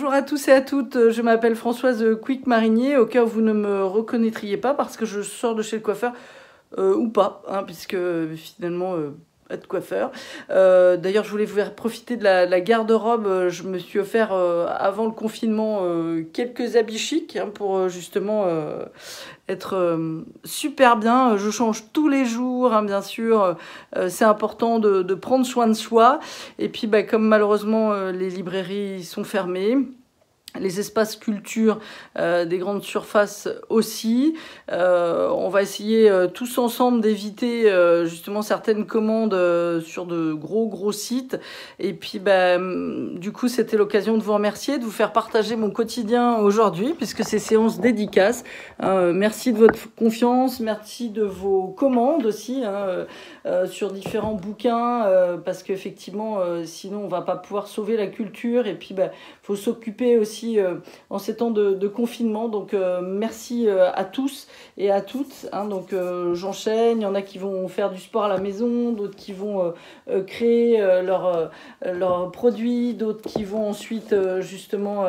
Bonjour à tous et à toutes, je m'appelle Françoise Quick Marinier, au cas où vous ne me reconnaîtriez pas parce que je sors de chez le coiffeur, ou pas, hein, puisque finalement, être coiffeur. D'ailleurs, je voulais vous faire profiter de la garde-robe, je me suis offert avant le confinement quelques habits chics hein, pour justement être super bien. Je change tous les jours, hein, bien sûr, c'est important de prendre soin de soi. Et puis, bah, comme malheureusement les librairies sont fermées, les espaces culture des grandes surfaces aussi. On va essayer tous ensemble d'éviter justement certaines commandes sur de gros sites. Et puis du coup c'était l'occasion de vous remercier, de vous faire partager mon quotidien aujourd'hui puisque c'est séance dédicace. Merci de votre confiance, merci de vos commandes aussi sur différents bouquins parce qu'effectivement sinon on va pas pouvoir sauver la culture et puis faut s'occuper aussi en ces temps de confinement. Donc merci à tous et à toutes. Hein. Donc j'enchaîne. Il y en a qui vont faire du sport à la maison, d'autres qui vont créer leurs produits, d'autres qui vont ensuite justement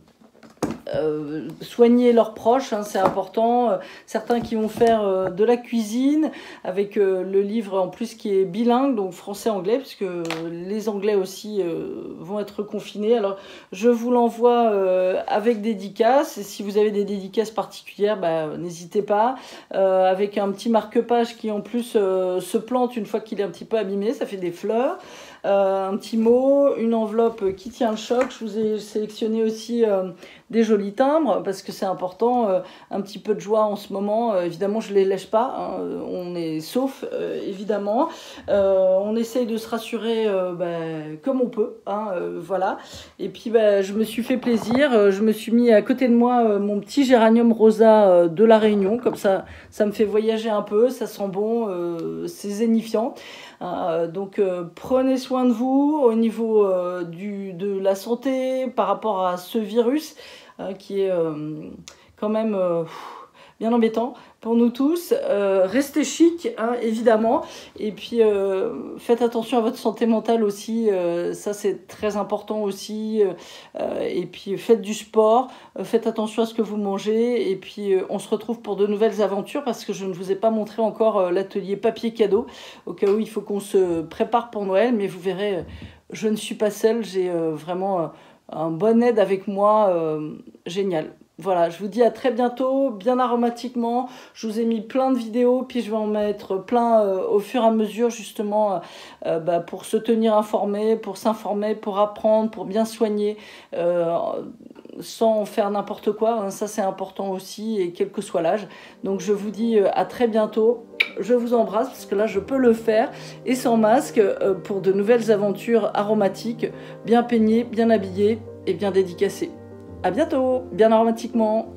soigner leurs proches, hein, c'est important. Certains qui vont faire de la cuisine avec le livre en plus qui est bilingue, donc français-anglais, puisque les Anglais aussi vont être confinés. Alors je vous l'envoie avec dédicace, et si vous avez des dédicaces particulières, n'hésitez pas. Avec un petit marque-page qui en plus se plante une fois qu'il est un petit peu abîmé, ça fait des fleurs. Un petit mot, une enveloppe qui tient le choc. Je vous ai sélectionné aussi des jolis timbres parce que c'est important. Un petit peu de joie en ce moment. Évidemment, je ne les lèche pas. Hein, on est sauf, évidemment. On essaye de se rassurer comme on peut. Hein, voilà. Et puis, je me suis fait plaisir. Je me suis mis à côté de moi mon petit géranium rosa de La Réunion. Comme ça me fait voyager un peu. Ça sent bon. C'est zénifiant. Donc prenez soin de vous au niveau de la santé par rapport à ce virus qui est quand même bien embêtant pour nous tous. Restez chic, hein, évidemment, et puis faites attention à votre santé mentale aussi, ça c'est très important aussi, et puis faites du sport, faites attention à ce que vous mangez, et puis on se retrouve pour de nouvelles aventures parce que je ne vous ai pas montré encore l'atelier papier cadeau, au cas où il faut qu'on se prépare pour Noël, mais vous verrez, je ne suis pas seule, j'ai vraiment un bon aide avec moi, génial. Voilà, je vous dis à très bientôt, bien aromatiquement. Je vous ai mis plein de vidéos, puis je vais en mettre plein au fur et à mesure, justement, pour se tenir informé, pour s'informer, pour apprendre, pour bien soigner, sans faire n'importe quoi. Hein, ça, c'est important aussi, et quel que soit l'âge. Donc, je vous dis à très bientôt. Je vous embrasse, parce que là, je peux le faire, et sans masque, pour de nouvelles aventures aromatiques, bien peignées, bien habillées et bien dédicacées. À bientôt, bien aromatiquement.